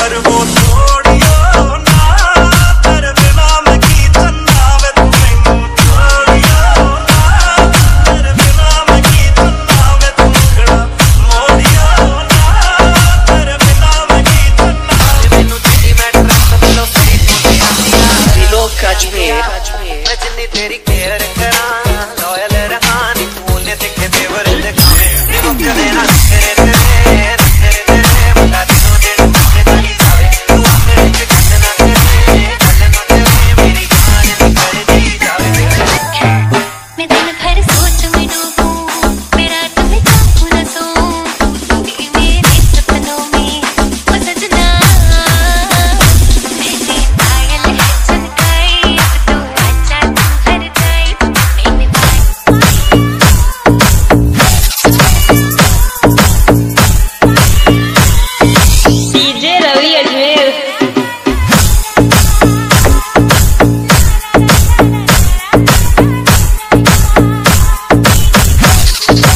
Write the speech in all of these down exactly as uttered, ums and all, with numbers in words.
पर वो छोड़ियो ना तेरे बिना मैं की चन्ना वे तू मैनू छोड़ियो ना तेरे बिना मैं की चन्ना वे तू मुखड़ा मोड़ियो ना तेरे बिना मैं की चन्ना मैनू तेरी मैं ट्रस्ट लो सी दिलो कश्मीर मैं जिन्नी तेरी केयर करा लॉयल रहानी तूने दिखे देवर दिखावे मुकरे ना तेरे तेरे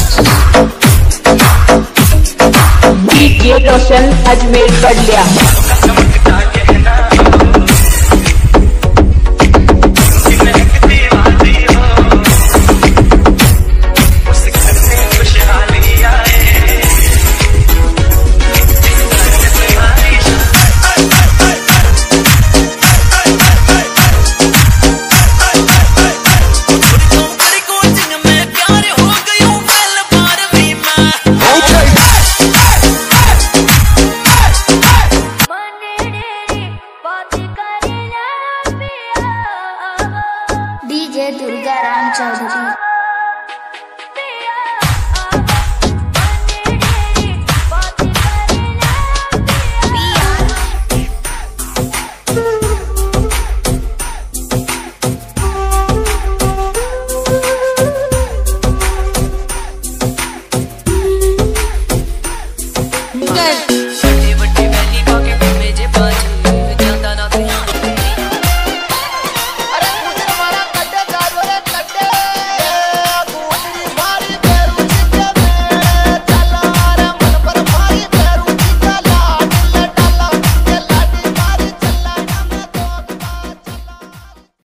रोशन अजमेर कर लिया।